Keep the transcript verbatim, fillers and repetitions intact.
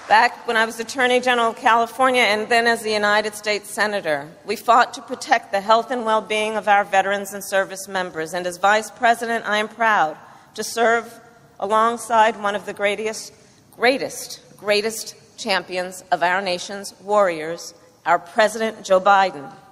Back when I was Attorney General of California and then as the United States Senator, we fought to protect the health and well-being of our veterans and service members. And as Vice President, I am proud to serve alongside one of the greatest, greatest, greatest champions of our nation's warriors, our President Joe Biden.